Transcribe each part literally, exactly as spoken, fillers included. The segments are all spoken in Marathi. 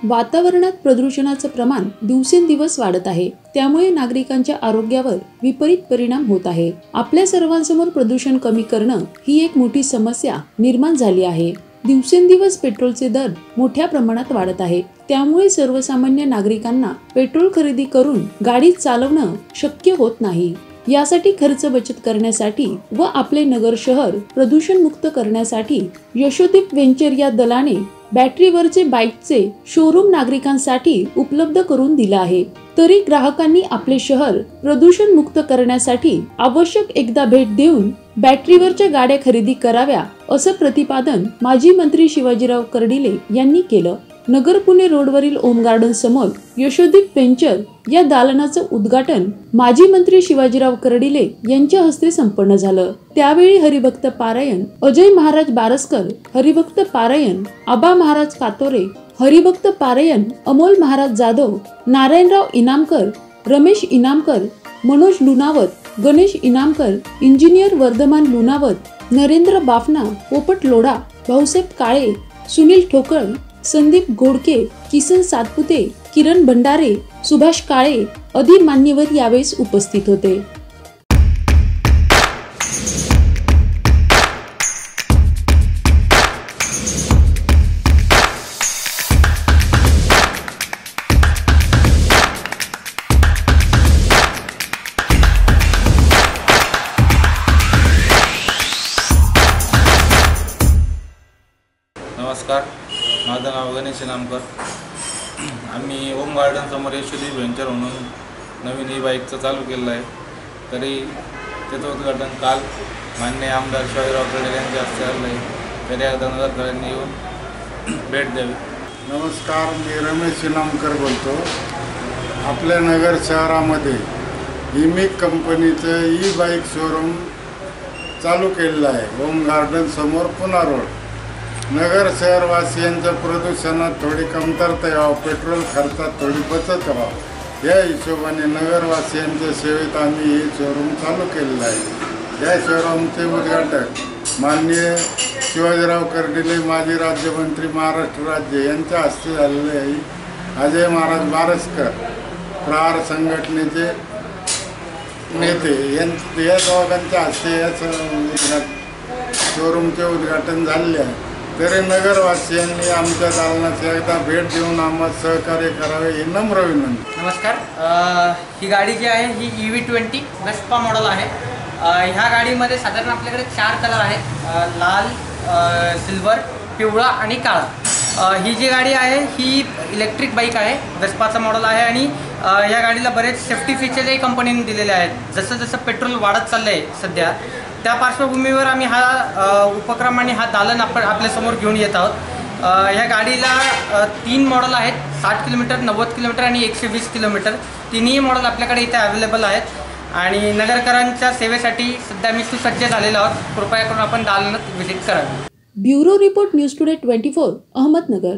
वातावरणात प्रदूषणाचं प्रमाण दिवसेंदिवस वाढत आहे, त्यामुळे नागरिकांच्या आरोग्यावर विपरीत परिणाम होत आहे। आपल्या सर्वांसमोर प्रदूषण कमी करणं ही एक मोठी समस्या निर्माण झाली आहे। दिवसेंदिवस पेट्रोलचे दर मोठ्या प्रमाणात वाढत आहे, त्यामुळे सर्वसामान्य नागरिकांना पेट्रोल खरेदी करून गाडी चालवणं शक्य होत नाही। यासाठी खर्च बचत करण्यासाठी व आपले नगर शहर प्रदूषण मुक्त करण्यासाठी यशोदीप वेंचर या दलाने बॅटरीवरचे बाईकचे शोरूम नागरिकांसाठी उपलब्ध करून दिला आहे। तरी ग्राहकांनी आपले शहर प्रदूषण मुक्त करण्यासाठी आवश्यक एकदा भेट देऊन बॅटरीवरच्या गाड्या खरेदी कराव्या, असं प्रतिपादन माजी मंत्री शिवाजीराव कर्डिले यांनी केलं। नगर पुणे रोडवरील ओम गार्डन समोर यशोदीप वेंचर या दालनाचं उद्घाटन माजी मंत्री शिवाजीराव कर्डिले यांच्या हस्ते संपन्न झालं। त्यावेळी हरिभक्त पारायण अजय महाराज बारसकर, हरिभक्त पारायण आबा महाराज कातोरे, हरिभक्त पारायण अमोल महाराज जाधव, नारायणराव इनामकर, रमेश इनामकर, मनोज लुनावत, गणेश इनामकर, इंजिनियर वर्धमान लुनावत, नरेंद्र बाफना, पोपट लोढा, भाऊसाहेब काळे, सुनील ठोकळ, संदीप गोडके, किसन सातपुते, किरण भंडारे, सुभाष काळे आदी मान्यवर यावेळेस उपस्थित होते। नमस्कार, माझं नाव गणेश इनामकर। आम्ही ओम गार्डन समोर यशोदीप वेंचर म्हणून नवीन ई बाईकचं चालू केलं आहे। तरी त्याचं उद्घाटन काल माननीय आमदार शिवाजीराव कर्डिले यांच्या हस्ते झालं आहे। तरी एकदा नगरकरांनी येऊन भेट द्यावी। नमस्कार, मी रमेश इनामकर बोलतो। आपल्या नगर शहरामध्ये इमिक कंपनीचं ई बाईक शोरूम चालू केलेलं आहे ओम गार्डन समोर पुणा रोड। नगर शहरवासियांच्या प्रदूषणात थोडी कमतरता यावं, पेट्रोल खर्चात थोडी बचत व्हावं या हिशोबाने नगरवासियांच्या सेवेत आम्ही हे शोरूम चालू केलेलं आहे। या शोरूमचे उद्घाटन माननीय शिवाजीराव कर्डिले माजी राज्यमंत्री महाराष्ट्र राज्य यांच्या हस्ते झालेले आहे। अजय महाराज बारसकर प्रहार संघटनेचे नेते या दोघांच्या हस्ते या शोरूमचे उद्घाटन झाले आहे। तरी नगरवासियांनी आमच्या दालनाची एकदा भेट देऊन आम्हाला सहकार्य करावे ही नम्र विनंती। नमस्कार, ही गाडी जी आहे ही E V twenty Vespa model आहे। ह्या गाडीमध्ये साधारण आपल्याकडे चार कलर आहेत, लाल, सिल्वर, पिवळा आणि काळा। ही जी गाडी आहे ही इलेक्ट्रिक बाईक आहे, वेस्पाचा मॉडल आहे आणि या गाडीला बरेच सेफ्टी फीचर्सही कंपनीने दिलेले आहेत। जसं जसं पेट्रोल वाढत चाललं आहे सध्या, त्या पार्श्वभूमीवर आम्ही हा उपक्रम आणि हा दालन आपण आपल्यासमोर घेऊन येत आहोत। ह्या गाडीला तीन मॉडल आहेत, साठ किलोमीटर, नव्वद किलोमीटर आणि एकशे वीस किलोमीटर। तिन्ही मॉडल आपल्याकडे इथे अवेलेबल आहेत आणि नगरकरांच्या सेवेसाठी सध्या मी सुसज्ज झालेलो आहोत। कृपया करून आपण दालनात व्हिजिट करावी। Bureau report news today twenty four Ahmednagar.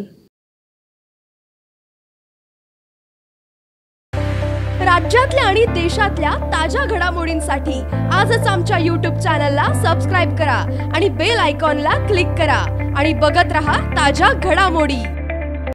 राज्यातल्या आणि देशातल्या ताज्या घडामोडींसाठी आजच आमच्या यूट्यूब चॅनलला सबस्क्राइब करा आणि बेल आयकॉनला क्लिक करा आणि बघत रहा ताज्या घडामोडी।